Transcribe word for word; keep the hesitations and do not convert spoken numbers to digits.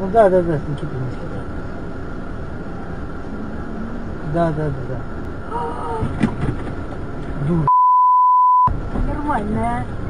Ну да, да, да, с Никитой. Да, да, да, да. Дура. Нормальная.